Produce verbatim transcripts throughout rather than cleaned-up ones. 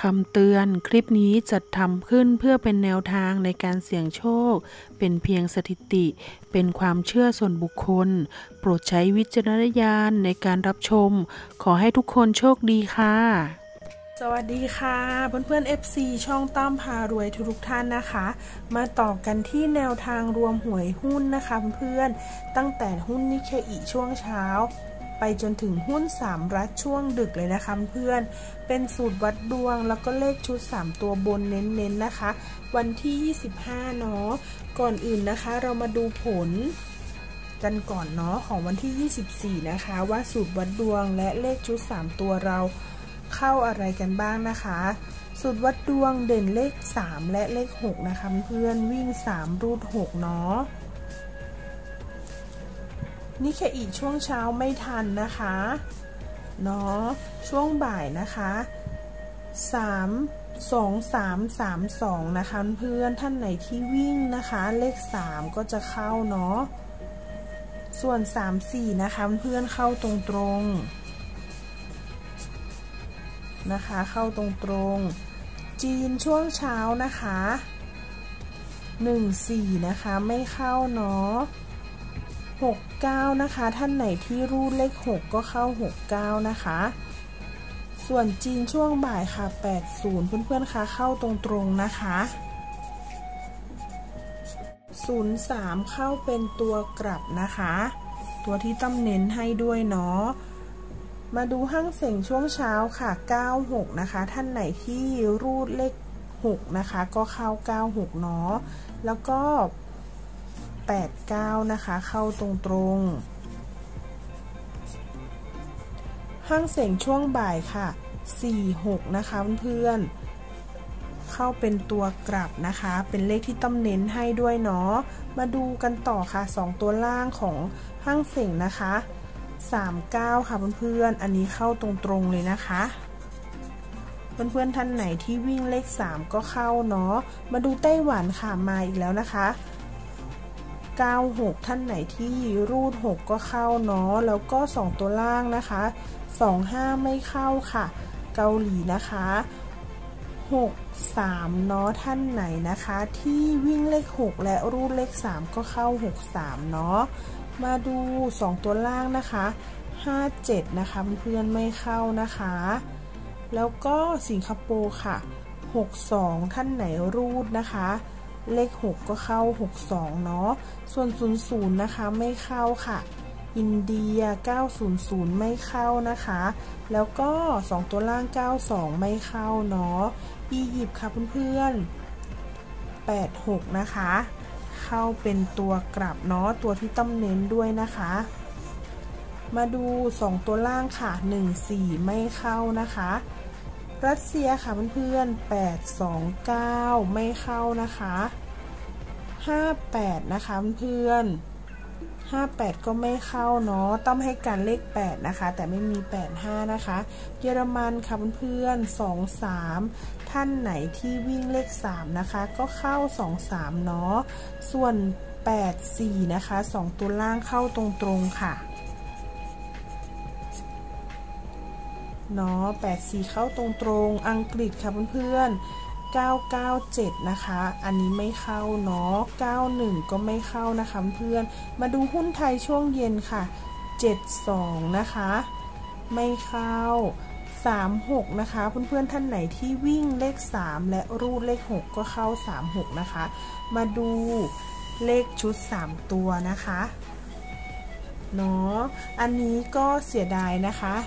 ำเตือนคลิปนี้จัดทำขึ้นเพื่อเป็นแนวทางในการเสี่ยงโชคเป็นเพียงสถิติเป็นความเชื่อส่วนบุคคลโปรดใช้วิจารณญาณในการรับชมขอให้ทุกคนโชคดีค่ะสวัสดีค่ะเพื่อนๆ เอฟ ซี ช่องตั้มพารวยทุกท่านนะคะมาต่อกันที่แนวทางรวมหวยหุ้นนะคะเพื่อนๆตั้งแต่หุ้นนิเคอิช่วงเช้าไปจนถึงหุ้นสามรัฐช่วงดึกเลยนะคะเพื่อนเป็นสูตรวัดดวงแล้วก็เลขชุดสามตัวบนเน้นๆนะคะวันที่ยี่สิบห้าเนาะก่อนอื่นนะคะเรามาดูผลกันก่อนเนาะของวันที่ยี่สิบสี่นะคะว่าสูตรวัดดวงและเลขชุดสามตัวเราเข้าอะไรกันบ้างนะคะสูตรวัดดวงเด่นเลขสามและเลขหกนะคะเพื่อนวิ่งสามรูดหกเนาะนี่แค่อีกช่วงเช้าไม่ทันนะคะเนาะช่วงบ่ายนะคะสาม สอง สาม สาม สองนะคะเพื่อนท่านไหนที่วิ่งนะคะเลขสามก็จะเข้าเนาะส่วนสาม สี่นะคะเพื่อนเข้าตรงตรงนะคะเข้าตรงตรงจีนช่วงเช้านะคะหนึ่ง สี่นะคะไม่เข้าเนาะหก เก้านะคะท่านไหนที่รูดเลขหกก็เข้าหก เก้านะคะส่วนจีนช่วงบ่ายค่ะแปดสิบเพื่อนๆคะเข้าตรงๆนะคะศูนย์ สามเข้าเป็นตัวกลับนะคะตัวที่ต้องเน้นให้ด้วยเนาะมาดูห้างเส็งช่วงเช้าค่ะเก้า หกนะคะท่านไหนที่รูดเลขหกนะคะก็เข้าเก้า หกเนาะแล้วก็แปด เก้านะคะเข้าตรงๆห้างเส็งช่วงบ่ายค่ะสี่ หกนะคะเพื่อนๆเข้าเป็นตัวกลับนะคะเป็นเลขที่ต้องเน้นให้ด้วยเนาะมาดูกันต่อค่ะสองตัวล่างของห้างเส็งนะคะสาม เก้าค่ะเพื่อนๆอันนี้เข้าตรงๆเลยนะคะเพื่อนๆท่านไหนที่วิ่งเลขสามก็เข้าเนาะมาดูไต้หวันค่ะมาอีกแล้วนะคะเก้า หกท่านไหนที่รูดหกก็เข้าเนาะแล้วก็สองตัวล่างนะคะสอง ห้าไม่เข้าค่ะเกาหลีนะคะหก สามเนาะท่านไหนนะคะที่วิ่งเลขหกและรูดเลขสามก็เข้าหก สามเนาะมาดูสองตัวล่างนะคะห้า เจ็ดนะคะเพื่อนๆไม่เข้านะคะแล้วก็สิงคโปร์ค่ะหก สองท่านไหนรูดนะคะเลขหกก็เข้าหก สองเนาะส่วนศูนย์ ศูนย์นะคะไม่เข้าค่ะอินเดียเก้า ศูนย์ ศูนย์ไม่เข้านะคะแล้วก็สองตัวล่างเก้า สองไม่เข้าเนาะอียิปต์ค่ะเพื่อนๆแปด หกนะคะเข้าเป็นตัวกลับเนาะตัวที่ต้องเน้นด้วยนะคะมาดูสองตัวล่างค่ะหนึ่ง สี่ ไม่เข้านะคะรัสเซียค่ะเพื่อนๆแปด สอง เก้าไม่เข้านะคะห้า แปดนะคะเพื่อนห้า แปดก็ไม่เข้าเนาะต้องให้การเลขแปดนะคะแต่ไม่มีแปด ห้านะคะเยอรมันค่ะเพื่อนๆสอง สามท่านไหนที่วิ่งเลขสามนะคะก็เข้าสอง สามเนาะส่วนแปด สี่นะคะสองตัวล่างเข้าตรงๆค่ะเนาะแปด สี่เข้าตรงๆอังกฤษค่ะเพื่อนๆเก้า เก้า เจ็ดนะคะอันนี้ไม่เข้าเนาะเก้า หนึ่งก็ไม่เข้านะคะเพื่อนมาดูหุ้นไทยช่วงเย็นค่ะเจ็ด สองนะคะไม่เข้าสาม หกนะคะเพื่อนๆท่านไหนที่วิ่งเลขสามและรูดเลขหกก็เข้าสาม หกนะคะมาดูเลขชุดสามตัวนะคะเนาะอันนี้ก็เสียดายนะคะ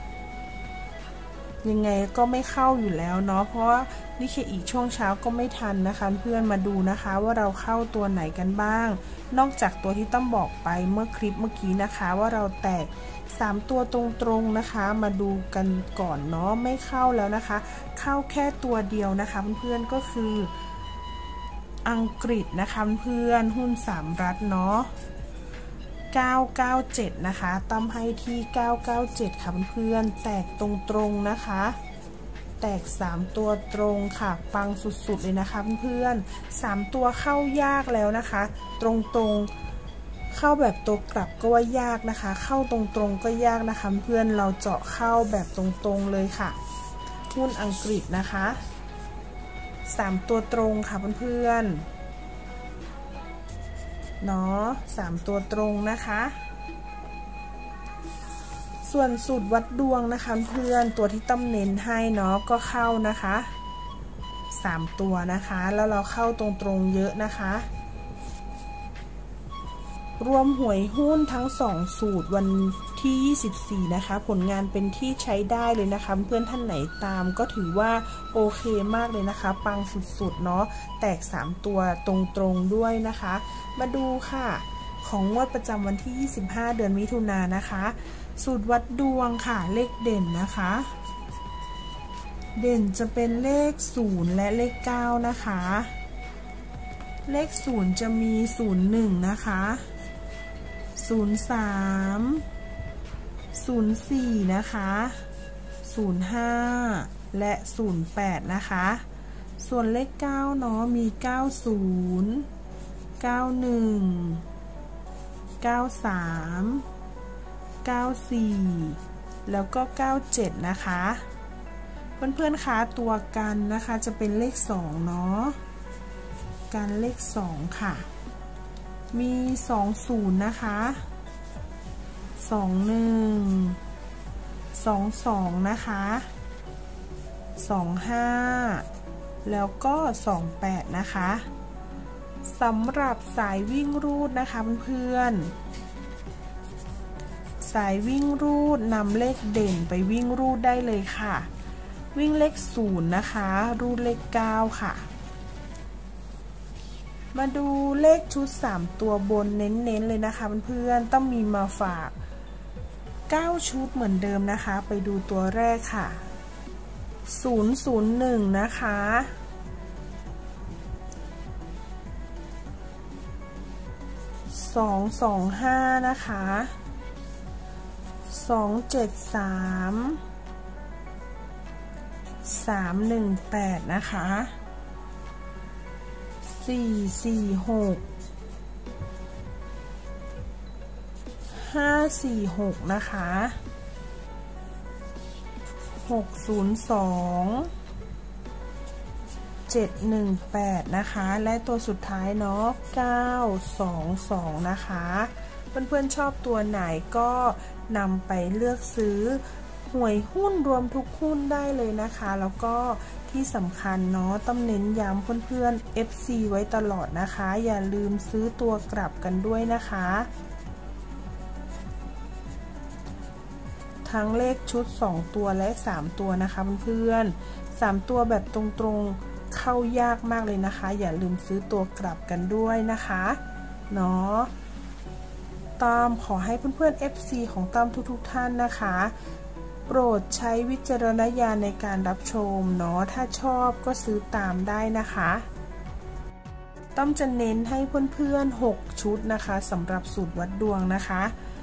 ยังไงก็ไม่เข้าอยู่แล้วเนาะเพราะว่านี่แค่อีกช่วงเช้าก็ไม่ทันนะคะเพื่อนมาดูนะคะว่าเราเข้าตัวไหนกันบ้างนอกจากตัวที่ต้องบอกไปเมื่อคลิปเมื่อกี้นะคะว่าเราแตกสามตัวตรงๆนะคะมาดูกันก่อนเนาะไม่เข้าแล้วนะคะเข้าแค่ตัวเดียวนะคะเพื่อนๆก็คืออังกฤษนะคะเพื่อนหุ้นสามรัฐเนาะเก้า เก้า เจ็ดนะคะตั้มให้ที่เก้า เก้า เจ็ดค่ะเพื่อนๆแตกตรงๆนะคะแตกสามตัวตรงค่ะปังสุดๆเลยนะคะเพื่อนๆสามตัวเข้ายากแล้วนะคะตรงๆเข้าแบบตัวกลับก็ว่ายากนะคะเข้าตรงๆก็ยากนะคะเพื่อนเราเจาะเข้าแบบตรงๆเลยค่ะหุ้นอังกฤษนะคะสามตัวตรงค่ะเพื่อนๆเนาะสามตัวตรงนะคะส่วนสูตรวัดดวงนะคะเพื่อนตัวที่ต้อมเน้นให้เนาะก็เข้านะคะสามตัวนะคะแล้วเราเข้าตรงๆเยอะนะคะรวมหวยหุ้นทั้งสองสูตรวันที่ยี่สิบสี่นะคะผลงานเป็นที่ใช้ได้เลยนะคะเพื่อนท่านไหนตามก็ถือว่าโอเคมากเลยนะคะปังสุดๆเนาะแตกสามตัวตรงๆด้วยนะคะมาดูค่ะของงวดประจำวันที่ยี่สิบห้าเดือนมิถุนายนนะคะสูตรวัดดวงค่ะเลขเด่นนะคะเด่นจะเป็นเลขศูนย์และเลขเก้านะคะเลขศูนย์จะมีศูนย์หนึ่งนะคะศูนย์สามศูนย์สี่นะคะศูนย์ห้าและศูนย์แปดนะคะส่วนเลขเก้าเนาะมีเก้าศูนย์ เก้าหนึ่ง เก้าสาม เก้าสี่แล้วก็เก้าเจ็ดนะคะเพื่อนๆคะตัวกันนะคะจะเป็นเลขสองเนาะกันเลขสองค่ะมีสองศูนย์นะคะสองหนึ่ง สองสองนะคะสองห้าแล้วก็สองแปดนะคะสำหรับสายวิ่งรูดนะคะเพื่อนๆสายวิ่งรูดนำเลขเด่นไปวิ่งรูดได้เลยค่ะวิ่งเลขศูนย์นะคะรูดเลขเก้าค่ะมาดูเลขชุดสามตัวบนเน้นๆเลยนะคะเพื่อนๆต้องมีมาฝากเก้าชุดเหมือนเดิมนะคะไปดูตัวแรกค่ะศูนย์ ศูนย์ หนึ่งนะคะสอง สอง ห้านะคะสอง เจ็ด สาม สาม หนึ่ง แปดนะคะสี่ สี่ หก ห้า สี่ หกนะคะหก ศูนย์ สอง เจ็ด หนึ่ง แปดนะคะและตัวสุดท้ายเนาะเก้า สอง สองนะคะเพื่อนๆชอบตัวไหนก็นำไปเลือกซื้อหวยหุ้นรวมทุกหุ้นได้เลยนะคะแล้วก็ที่สำคัญเนาะต้องเน้นย้ำเพื่อนๆ เอฟ ซี ไว้ตลอดนะคะอย่าลืมซื้อตัวกลับกันด้วยนะคะทั้งเลขชุดสองตัวและสามตัวนะคะเพื่อนๆสามตัวแบบตรงๆเข้ายากมากเลยนะคะอย่าลืมซื้อตัวกลับกันด้วยนะคะเนาะต้อมขอให้เพื่อนๆ เอฟ ซี ของต้อมทุกๆท่านนะคะโปรดใช้วิจารณญาณในการรับชมเนาะถ้าชอบก็ซื้อตามได้นะคะต้อมจะเน้นให้เพื่อนๆหกชุดนะคะสำหรับสูตรวัดดวงนะคะ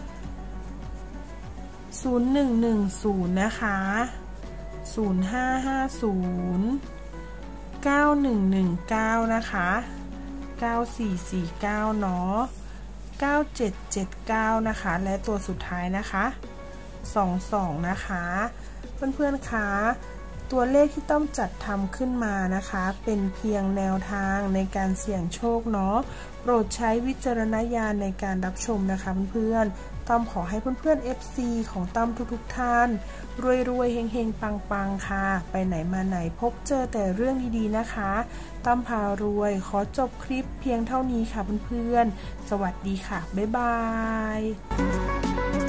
ศูนย์ หนึ่ง หนึ่ง ศูนย์นะคะศูนย์ ห้า ห้า ศูนย์ เก้า หนึ่ง หนึ่ง เก้านะคะเก้า สี่ สี่ เก้าเนาะเก้า เจ็ด เจ็ด เก้านะคะและตัวสุดท้ายนะคะสอง สองนะคะเพื่อนๆคะตัวเลขที่ต้อมจัดทำขึ้นมานะคะเป็นเพียงแนวทางในการเสี่ยงโชคเนาะโปรดใช้วิจารณญาณในการรับชมนะคะเพื่อนๆต้อมขอให้เพื่อนๆ เอฟ ซี ของต้อมทุกๆท่านรวยๆเฮงๆปังๆค่ะไปไหนมาไหนพบเจอแต่เรื่องดีๆนะคะต้อมพารวยขอจบคลิปเพียงเท่านี้ค่ะเพื่อนๆสวัสดีค่ะบ๊ายบาย